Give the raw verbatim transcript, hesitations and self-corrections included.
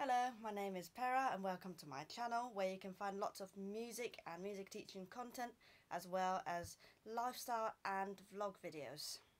Hello, my name is Pera and welcome to my channel where you can find lots of music and music teaching content as well as lifestyle and vlog videos.